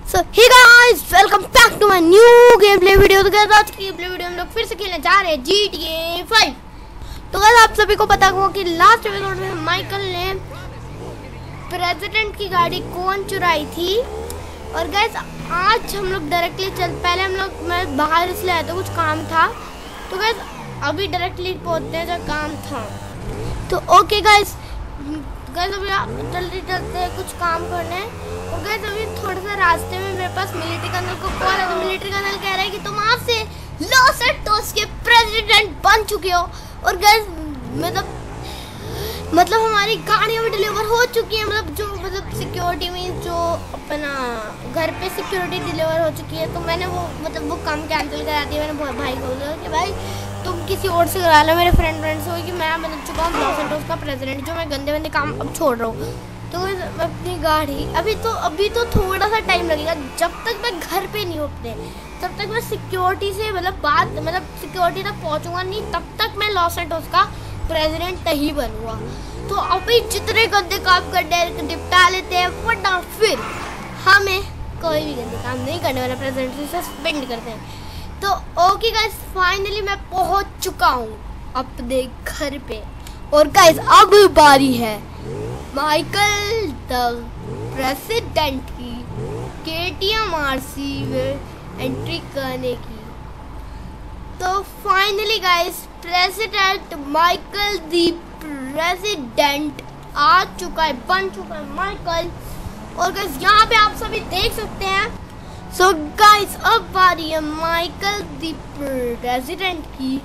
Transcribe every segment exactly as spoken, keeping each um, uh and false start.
So hey guys, welcome back to my new game play video. तो guys आज की game play video हम लोग फिर से खेलने जा रहे हैं जी टी ए फाइव। तो गाइस आप सभी को पता होगा कि लास्ट एपिसोड में माइकल ने प्रेसिडेंट की गाड़ी कौन चुराई थी। और गाइस आज हम लोग डायरेक्टली चल पहले हम लोग मैं बाहर इसलिए आया था, कुछ काम था। तो गाइस अभी डायरेक्टली पहुंचते हैं जहाँ काम था। तो ओके गाइस गाइस अभी जल्दी चलते हैं कुछ काम करने। और गाइस अभी थोड़ा सा रास्ते में मेरे पास मिलिट्री कर्नल को कॉल है। तो मिलिट्री कर्नल कह रहा है कि तुम आज से लॉस एंटोस के प्रेसिडेंट बन चुके हो। और गाइस मतलब मतलब हमारी गाड़ियाँ भी डिलीवर हो चुकी है। मतलब जो मतलब सिक्योरिटी में जो अपना घर पे सिक्योरिटी डिलीवर हो चुकी है। तो मैंने वो मतलब वो काम कैंसिल करा दिया। मैंने भाई को बोला कि भाई तुम किसी और से करा लो, मेरे फ्रेंड फ्रेंड से हो कि मैं बन चुका हूँ लॉस एंटोस का प्रेसिडेंट, जो मैं गंदे गंदे काम अब छोड़ रहा हूँ। तो अपनी गाड़ी अभी तो अभी तो थोड़ा सा टाइम लगेगा। जब तक मैं घर पे नहीं अपने तब तक मैं सिक्योरिटी से मतलब बात मतलब सिक्योरिटी तक पहुँचूंगा नहीं, तब तक मैं लॉस एंटोस का प्रेसिडेंट नहीं बनूंगा। तो अभी जितने गंदे काम करने निपटा लेते हैं, वरना फिर हमें कोई भी गंदे काम नहीं करने वाला, प्रेसिडेंट से सस्पेंड करते हैं। तो ओके गाइस फाइनली मैं पहुंच चुका हूँ अपने घर पे। और गाइस अब बारी है माइकल द प्रेसिडेंट की के टी एम आर सी में एंट्री करने की। तो finally guys president Michael the president आ चुका है, बन चुका है माइकल। और गाइस यहाँ पे आप सभी देख सकते हैं। सो गाइस अब बारी है माइकल द प्रेसिडेंट की।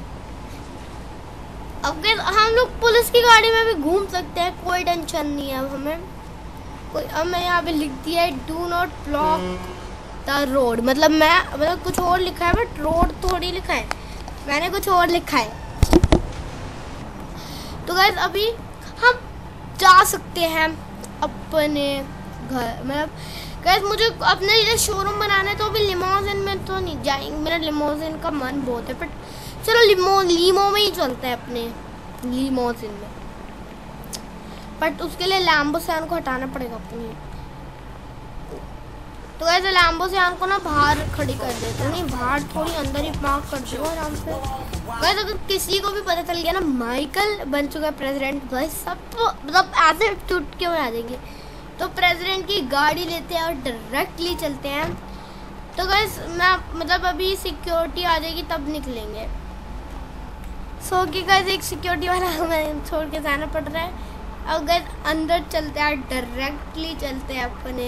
अब गाइस हम लोग पुलिस की गाड़ी में भी घूम सकते हैं, कोई टेंशन नहीं है अब हमें कोई। अब मैं यहाँ पे लिख दिया है do not block the road. मतलब मैं मतलब कुछ और लिखा है बट रोड थोड़ी लिखा है, मैंने कुछ और लिखा है। तो गाइस अभी हम जा सकते हैं अपने घर। मतलब गाइस मुझे अपने लिए शोरूम बनाना है, तो अभी लिमोजिन में तो नहीं जाएंगे, मेरा लिमोजिन का मन बहुत है। बट चलो लिमो लीमो में ही चलते हैं अपने लिमोजिन में। बट उसके लिए लैम्बो सैन को हटाना पड़ेगा अपनी। तो गाइस लैम्बो सैन को ना बाहर खड़ी कर देते, नहीं बाहर थोड़ी अंदर ही पार्क कर दो आराम से। गाइस अगर किसी को भी पता चल गया ना माइकल बन चुका है प्रेसिडेंट, भाई सब तो मतलब ऐसे चुटकी बना देंगे। तो प्रेसिडेंट की गाड़ी लेते हैं और डायरेक्टली चलते हैं। तो गाइस मैं मतलब अभी सिक्योरिटी आ जाएगी तब निकलेंगे। सो कि गाइस एक सिक्योरिटी वाला हमें छोड़ के जाना पड़ रहा है। अब गाइस अंदर चलते हैं, डायरेक्टली चलते हैं अपने।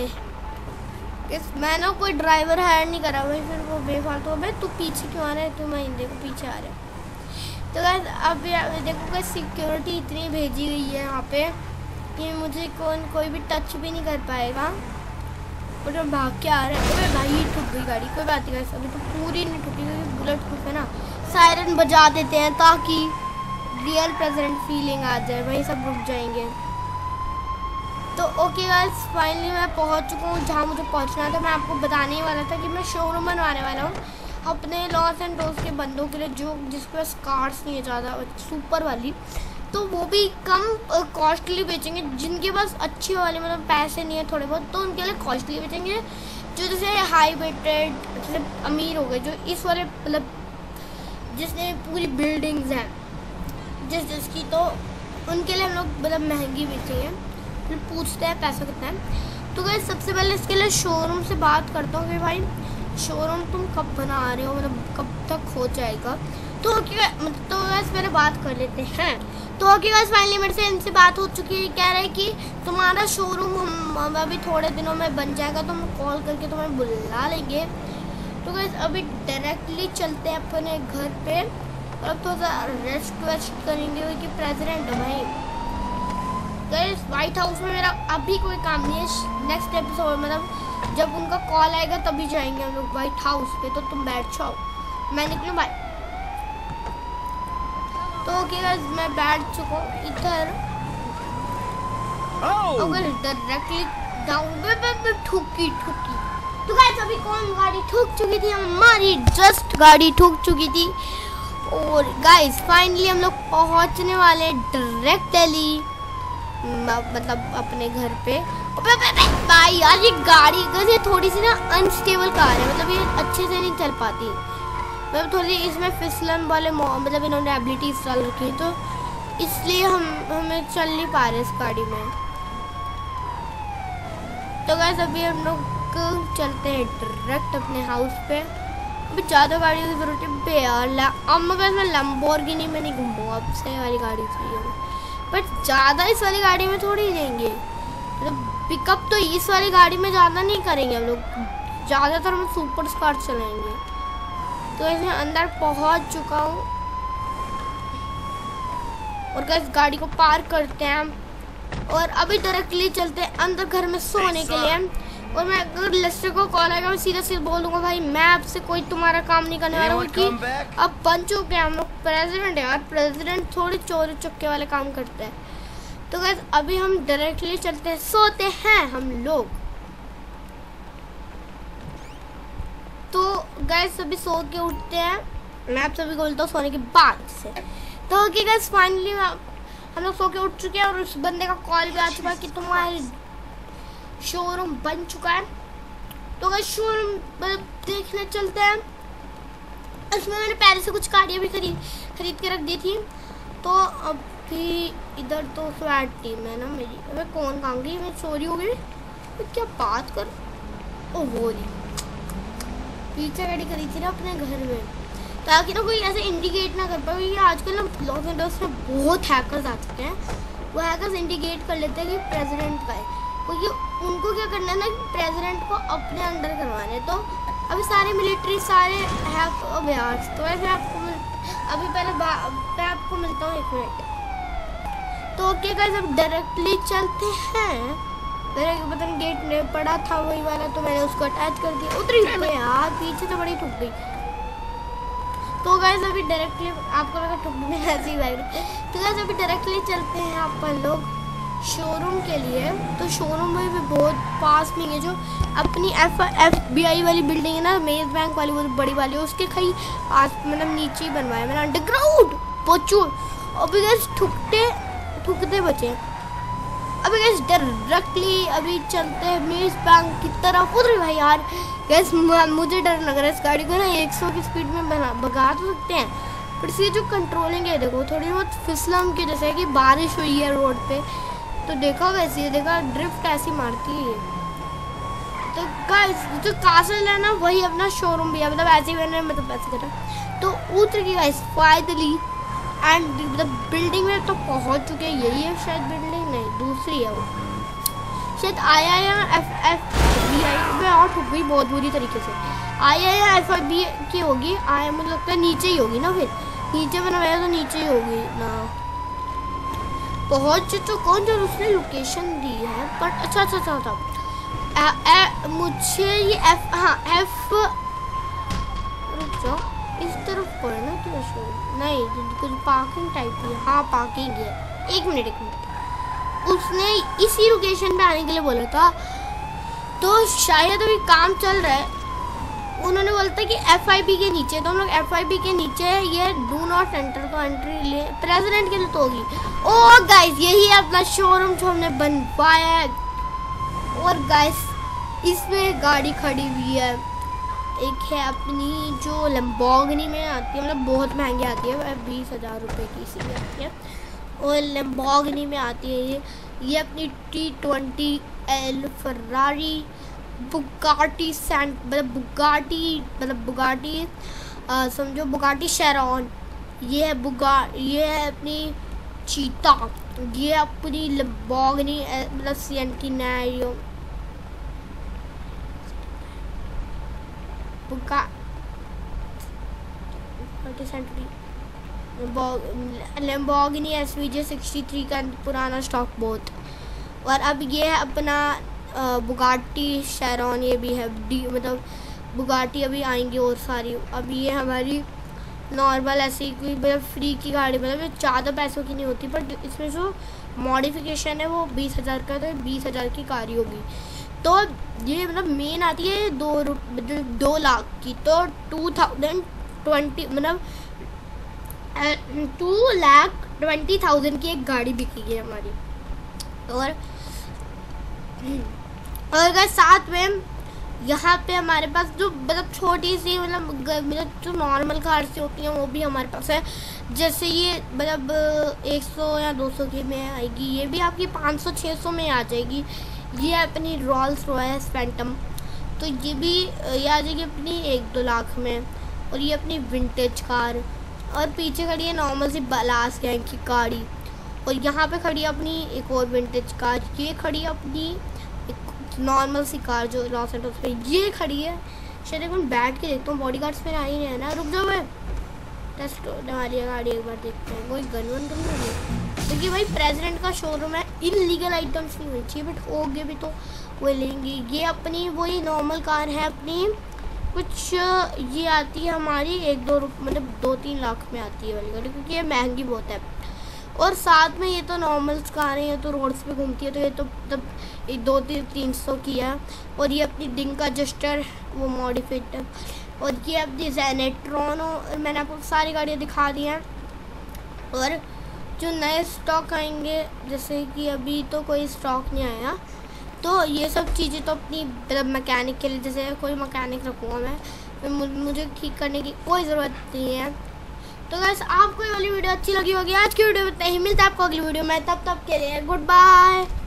इस मैंने कोई ड्राइवर हायर नहीं करा भाई, फिर वो बेफालतू हो भाई तू पीछे क्यों आ रहा है, तू मैं देखो पीछे आ रहा है। तो गाइस अब देखो गाइस सिक्योरिटी इतनी भेजी गई है यहाँ पे कि मुझे कौन कोई भी टच भी नहीं कर पाएगा। और जो भाग के आ रहा है तो भाई ठुक गई गाड़ी, कोई बात नहीं। अभी तो पूरी नहीं ठुकी क्योंकि बुलेट प्रूफ है ना। सायरन बजा देते हैं ताकि रियल प्रेसिडेंट फीलिंग आ जाए, वही सब रुक जाएंगे। तो ओके गाइस फाइनली मैं पहुंच चुका हूँ जहाँ मुझे पहुँचना था। मैं आपको बताने ही वाला था कि मैं शोरूम बनवाने वाला हूँ अपने लॉस एंटोस के बंदों के लिए, जो जिसके पास कार्स नहीं है ज़्यादा सुपर वाली। तो वो भी कम कॉस्टली बेचेंगे। जिनके पास अच्छी वाली मतलब पैसे नहीं है थोड़े बहुत, तो उनके लिए कॉस्टली बेचेंगे। जो जैसे हाई रेटेड जैसे अमीर हो गए, जो इस वाले मतलब जिसने पूरी बिल्डिंग्स हैं जिस जिसकी, तो उनके लिए हम लोग मतलब महंगी बेचेंगे। फिर पूछते हैं पैसा कितना है। तो गाइस सबसे पहले इसके लिए शोरूम से बात करता हूँ कि भाई शोरूम तुम कब बना रहे हो, मतलब कब तक हो जाएगा। तो ओके तो गाइस पहले बात कर लेते हैं। तो ओके गाइस फाइनली मेरे से इनसे बात हो चुकी है। कह रहे हैं कि तुम्हारा शोरूम हम अभी थोड़े दिनों में बन जाएगा, तो हम कॉल करके तुम्हें बुला लेंगे। तो गाइस अभी डायरेक्टली चलते हैं अपने घर पे और अब थोड़ा सा रेस्ट वेस्ट करेंगे क्योंकि प्रेसिडेंट है भाई। गाइस व्हाइट हाउस में मेरा अभी कोई काम नहीं है। नेक्स्ट एपिसोड मतलब जब उनका कॉल आएगा तभी जाएंगे हम लोग व्हाइट हाउस पे। तो तुम बैठ जाओ, मैं निकलूँ भाई। तो ओके गाइस मैं बैठ चुका हूँ इधर। अगर डायरेक्टली डाउन पे ठुकी ठुकी। तो गाइस अभी कौन गाड़ी ठुक चुकी थी, हमारी जस्ट गाड़ी ठुक चुकी थी। और गाइस फाइनली हम लोग पहुँचने वाले डायरेक्टली मतलब अपने घर पे। भाई यार ये गाड़ी ये थोड़ी सी ना अनस्टेबल कार है, मतलब ये अच्छे से नहीं चल पाती, मतलब थोड़ी इसमें फिसलन वाले मतलब इन्होंने एबिलिटीज डाल रखी है, तो इसलिए हम हमें चल नहीं पा रहे इस गाड़ी में। तो गाइस अभी हम लोग चलते हैं डायरेक्ट अपने हाउस पे। अभी ज़्यादा गाड़ियों की जरूरत है यार, अब मैं मैं लैम्बोर्गिनी में नहीं घूमूंगा, अब से वाली गाड़ी चाहिए, बट ज़्यादा इस वाली गाड़ी में थोड़ी लेंगे, मतलब पिकअप तो इस वाली गाड़ी में ज़्यादा नहीं करेंगे हम लोग, ज़्यादातर हम सुपर स्कार चलाएंगे। तो ऐसे अंदर पहुंच चुका हूँ और गाइस गाड़ी को पार्क करते हैं और अभी डायरेक्टली चलते हैं अंदर घर में सोने के लिए। और मैं अगर लेस्टर को कॉल आएगा मैं सीधा सीधा बोल दूंगा भाई मैं आपसे कोई तुम्हारा काम नहीं करने वाला हूँ, क्योंकि अब बन चुके हैं हम लोग प्रेसिडेंट यार, प्रेसिडेंट थोड़ी चोरी चुक्के वाले काम करते हैं। तो गाइस अभी हम डायरेक्टली चलते हैं, सोते हैं हम लोग। तो गाइस अभी सो के उठते हैं, मैं आप सभी को बोलता हूँ सोने के बाद से। तो ओके गाइस फाइनली हम लोग सो के उठ चुके हैं और उस बंदे का कॉल भी आ चुका है कि तुम्हारे शोरूम बन चुका है। तो गाइस शोरूम मतलब देखने चलते हैं। इसमें मैंने पहले से कुछ गाड़ियाँ भी खरीद खरीद के रख दी थी। तो अभी इधर तो स्वैट टीम है ना मेरी, मैं कौन कहाँ गई, मैं चोरी हो गई, तो क्या बात कर, ओ हो रही पीछे गाड़ी खरीदी थी ना अपने घर में, ताकि ना कोई ऐसे इंडिकेट ना कर पाए, क्योंकि आजकल ना लॉस एंजल्स में बहुत हैकर्स आ चुके हैं, वो हैकर्स इंडिकेट कर लेते हैं कि प्रेसिडेंट का है, क्योंकि उनको क्या करना है ना कि प्रेसिडेंट को अपने अंडर करवाने। तो अभी सारे मिलिट्री सारे हैक अभ्यास, तो ऐसे आपको अभी पहले मैं आपको मिलता हूँ एक मिनट। तो ओके गाइस अब डायरेक्टली चलते हैं, मेरे पता नहीं गेट में पड़ा था वही वाला, तो मैंने उसको अटैच कर दिया, उतरी तो यार पीछे तो बड़ी ठुक गई। तो गाइस अभी डायरेक्टली आपको लगा ठुक गई ऐसी ही बाइक, तो गाइस अभी डायरेक्टली चलते हैं अपन लोग शोरूम के लिए। तो शोरूम में भी बहुत पास में है, जो अपनी एफ एफ बी आई वाली बिल्डिंग है ना, मेज बैंक वाली, वो बड़ी वाली, उसके कहीं आस मतलब नीचे ही बनवाया मैंने अंडरग्राउंड पहुँचू। अभी गैस ठुकते ठुकते बचे, अभी गैस डायरेक्टली अभी चलते हैं मेज बैंक की तरफ। उधर भाई यार गैस मुझे डर लग रहा है, इस गाड़ी को ना एक सौ की स्पीड में बना भगा तो सकते हैं, पर इसकी जो कंट्रोलिंग है देखो थोड़ी बहुत फिसलम की, जैसे कि बारिश हुई है रोड पे, तो देखा वैसे ही देखा ड्रिफ्ट ऐसी मारती है। तो गाइस जो कासल है ना वही अपना शोरूम भी है, मतलब ऐसे ही मैंने मतलब ऐसे करा। तो उतर की गाइस फाइनली एंड मतलब बिल्डिंग में तो पहुंच चुके हैं, यही है शायद बिल्डिंग, नहीं दूसरी है वो शायद I I M F F B I में, और ठुक गई बहुत बुरी तरीके से। I I M F I B की होगी, आई मुझे लगता है नीचे ही होगी ना, फिर नीचे बनाया तो नीचे ही होगी ना। पहुंच तो कौन जो उसने लोकेशन दी है, बट अच्छा अच्छा अच्छा था मुझे ये एफ हाँ एफ रुक जाओ इस तरफ पर है ना, क्या शोरूम नहीं कुछ पार्किंग टाइप की, हाँ पार्किंग है, एक मिनट एक मिनट उसने इसी लोकेशन पे आने के लिए बोला था, तो शायद अभी काम चल रहा है, उन्होंने बोलता है कि एफ आई बी के नीचे, तो हम लोग एफ आई बी के नीचे ये डू नॉट एंटर, तो एंट्री ले प्रेसिडेंट के लिए तो होगी। ओ गाइस यही है अपना शोरूम जो हमने बनवाया है, और गाइस इसमें गाड़ी खड़ी हुई है, एक है अपनी जो लैम्बोर्गिनी में आती है, मतलब बहुत महंगी आती है, बीस हज़ार रुपये की इसी में आती है, और लैम्बोर्गिनी में आती है ये ये अपनी T twenty L Ferrari Bugatti sand मतलब बुगाटी मतलब बुगाटी समझो बुगाटी शेरॉन, ये है बुगा ये है अपनी चीता, ये अपनी लैम्बोर्गिनी मतलब सेंटिनेरियो बुगा Lamborghini S V J sixty three का पुराना स्टॉक बहुत। और अब ये है अपना बुगाटी शेरॉन, ये भी है डी मतलब बुगाटी अभी आएंगी और सारी। अब ये हमारी नॉर्मल ऐसी कोई मतलब फ्री की गाड़ी, मतलब ज़्यादा पैसों की नहीं होती, पर इसमें जो मॉडिफिकेशन है वो बीस हज़ार का, तो बीस हज़ार की कार होगी। तो ये मतलब मेन आती है दो मतलब दो लाख की, तो टू थाउजेंड ट्वेंटी मतलब टू लाख ट्वेंटी थाउजेंड की एक गाड़ी बिकी है हमारी। और और गाइस साथ में यहाँ पे हमारे पास जो मतलब छोटी सी मतलब मतलब जो नॉर्मल कार सी होती हैं वो भी हमारे पास है। जैसे ये मतलब सौ या दो सौ की में आएगी, ये भी आपकी पाँच सौ छह सौ में आ जाएगी। ये अपनी रोल्स रॉयस फैंटम, तो ये भी ये आ जाएगी अपनी एक दो लाख में। और ये अपनी विंटेज कार, और पीछे खड़ी है नॉर्मल सी बलास गैंग की गाड़ी। और यहाँ पे खड़ी है अपनी एक और विंटेज कार, ये खड़ी है अपनी एक नॉर्मल सी कार जो लॉस एंटोस पे ये खड़ी है। शायद एक मैं बैठ के देखता हूँ, बॉडी गार्ड्स में आ ही नहीं है ना। रुक जाओ भाई, टेस्ट हमारी गाड़ी एक बार देखते हैं, कोई गन वन तो नहीं है। क्योंकि भाई प्रेसिडेंट का शोरूम है, इनलीगल आइटम्स नहीं होनी चाहिए, बट हो गए भी तो वो लेंगे। ये अपनी वही नॉर्मल कार है अपनी, कुछ ये आती है हमारी एक दो मतलब दो तीन लाख में आती है वाली गाड़ी, क्योंकि ये महंगी बहुत है। और साथ में ये तो नॉर्मल कार है, ये तो रोड्स पे घूमती है, तो ये तो मतलब एक दो तीन तीन सौ की है। और ये अपनी डिंग का जस्टर वो मॉडिफाइड है। और ये अपनी जेनेट्रॉन, और मैंने आपको सारी गाड़ियाँ दिखा दी हैं। और जो नए स्टॉक आएंगे, जैसे कि अभी तो कोई स्टॉक नहीं आया, तो ये सब चीज़ें तो अपनी मतलब मैकेनिक के लिए, जैसे कोई मैकेनिक रखूँगा मैं, मुझे ठीक करने की कोई ज़रूरत नहीं है। तो गाइस आपको ये वाली वीडियो अच्छी लगी होगी। आज की वीडियो में इतना ही, मिलता है आपको अगली वीडियो में, तब तक के लिए गुड बाय।